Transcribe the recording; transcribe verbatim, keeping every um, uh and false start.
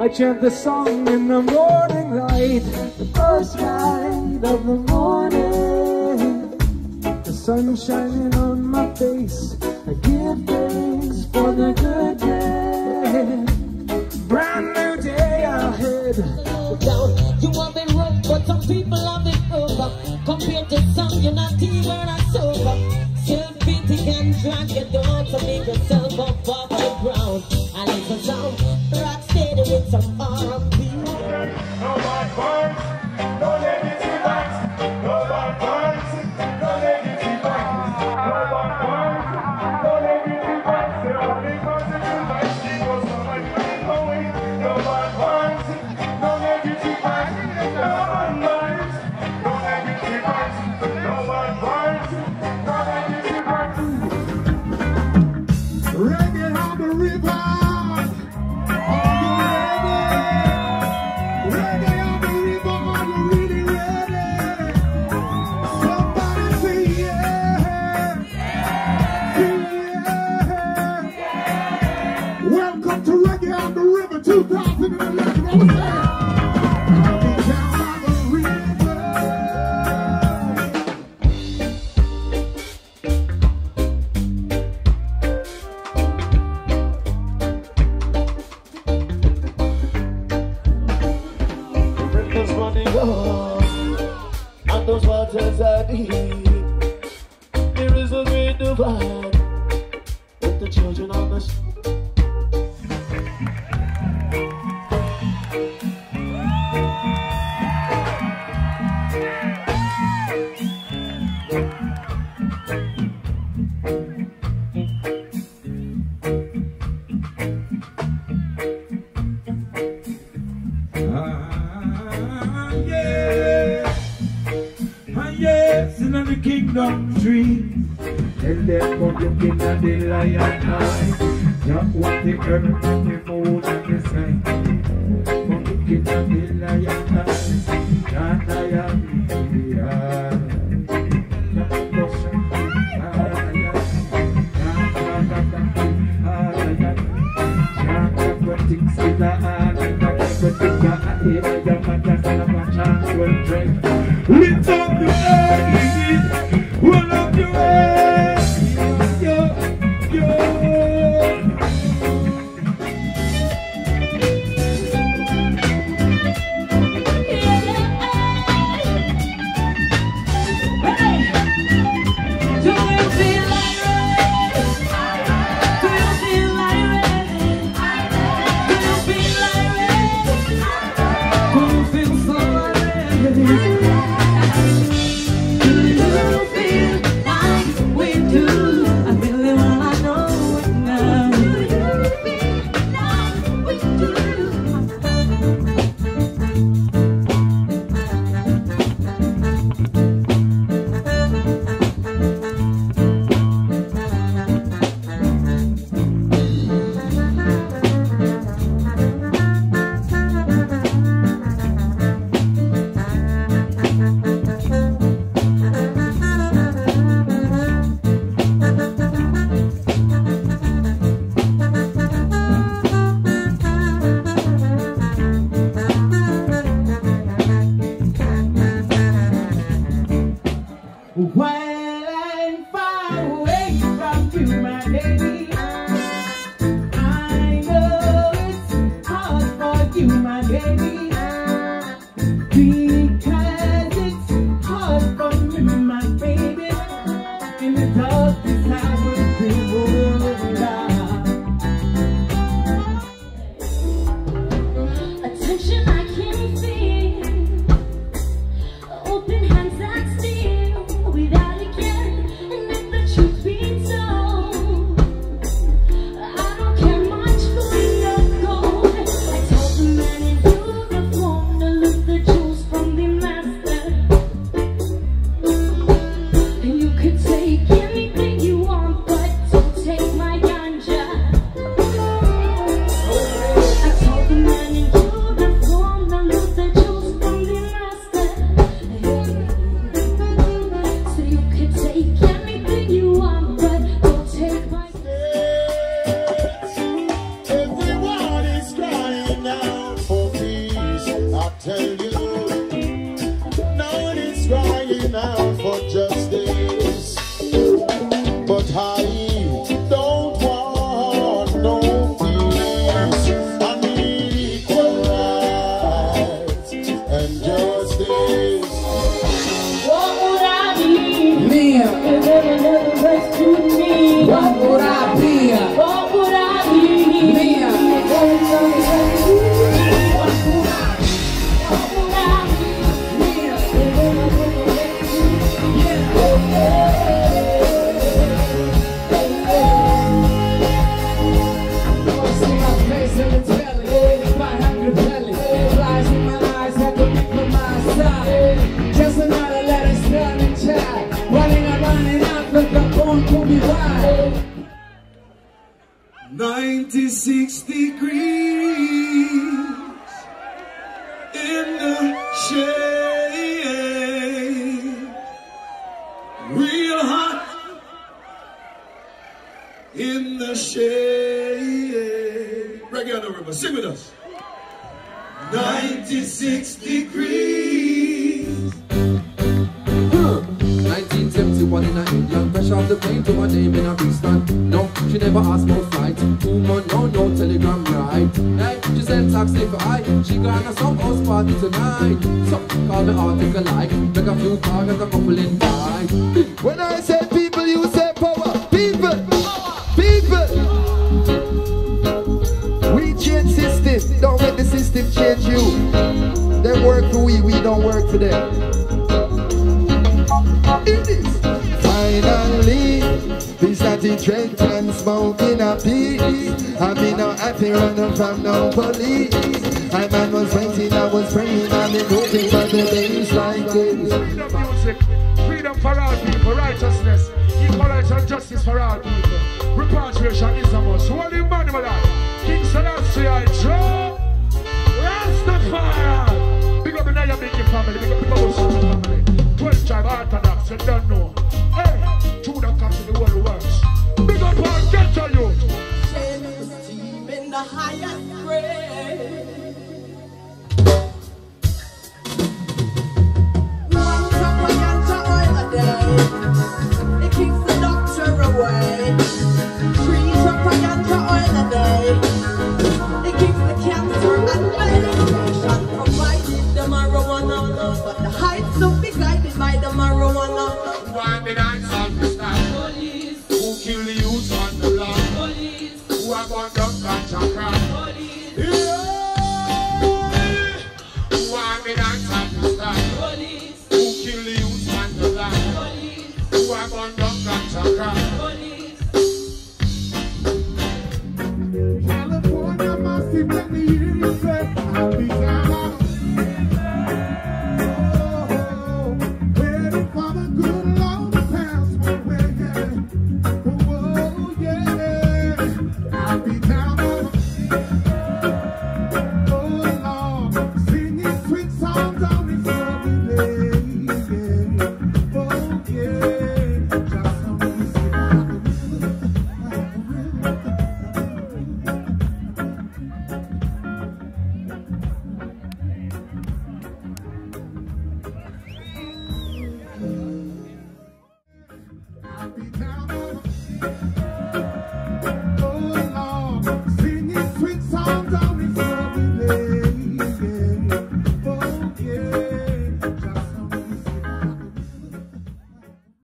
I chant the song in the morning light, the first light of the morning. The sun shining on my face, I give thanks for the good day. Brand new day ahead. You have it rough, but some people have it over. Compared to some, you're not even a sober. Self-pity can drag you down, so make yourself up off the ground. And it's a sound, rock steady with some R and B. No bad vibes, no negative vibes. No bad vibes, no negative vibes. No bad vibes, no negative vibes. The only positive vibes keep us from my feeling going. No bad vibes, no negative vibes. No bad vibes, no negative vibes. No bad vibes, no negative vibes. Reggae on the river. two thousand eleven, I was there. I'll be down by the river. The river's running on, and those waters are deep. There is a great divide with the children on the street. Tree. Tell them about the king and the lion eye. Just what the earth and the moon and the sky. From the king and the lion eye. And I am the eye. Lift up the earth. One of your ways, yo, yo. What would I be? What would I be? Me. Just another letter stunning child, running around in Africa, born to be wild. ninety-six degrees in the shade, real hot in the shade. Reggae on the river, sing with us. ninety-six degrees. nineteen seventy-one in a England, fresh off the plane to my name in a big stand. No, she never asked about flight. Woman, no, no telegram right. Hey, she sent taxi for I. She gonna some house party tonight. So call me article like, make a few cars and a couple in bike. When I say people, you say power. People, people. We change system. Don't let the system change you. They work for we, we don't work for them. It is. Finally, we started drinking and smoking a piece. I mean, no happy running from no police. My man was waiting, I was praying, I've been hoping for the days like this. Freedom music, freedom for all people, righteousness, equality and justice for all people. Repatriation is a must. What do you mean by that? King Selah, Joe, Rastafari. Big up the Naya Biggie family, big up the Bushman family. twelve tribe Orthodox, you don't know. Hey, two that comes in the world works. Big up our ghetto youth. Team in the highest grade. One cup of ganja oil a day. It keeps the doctor away. Three cup of ganja oil a day. It keeps the cancer and medication. Provided the marijuana, but the heights don't be guided by the marijuana. One the dance on the stand. Police, Who kill the youth on the land? police, Who have gone down ganja crack? police, Yeah. One the dance on the stand. police, Who kill the youth on the land? police, Who have gone down ganja crack? police. California massive, let me hear you say, I'll be down. Ready for the good Lord to pass my way. Oh yeah, I'll be down. Oh Lord, singing sweet songs on this lovely day. Oh yeah, just so easy. I'll be down.